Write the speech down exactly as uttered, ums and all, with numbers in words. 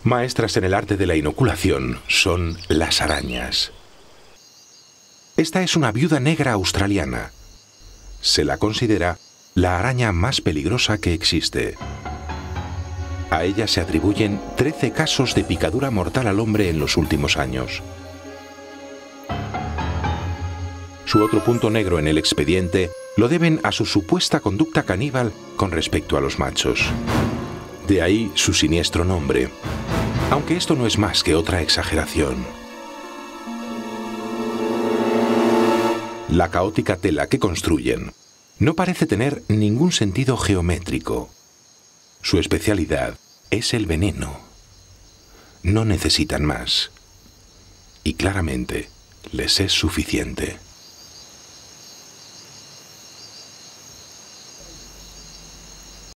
Maestras en el arte de la inoculación son las arañas. Esta es una viuda negra australiana. Se la considera la araña más peligrosa que existe. A ella se atribuyen trece casos de picadura mortal al hombre en los últimos años. Su otro punto negro en el expediente lo deben a su supuesta conducta caníbal con respecto a los machos. De ahí su siniestro nombre, aunque esto no es más que otra exageración. La caótica tela que construyen no parece tener ningún sentido geométrico. Su especialidad es el veneno. No necesitan más. Y claramente les es suficiente.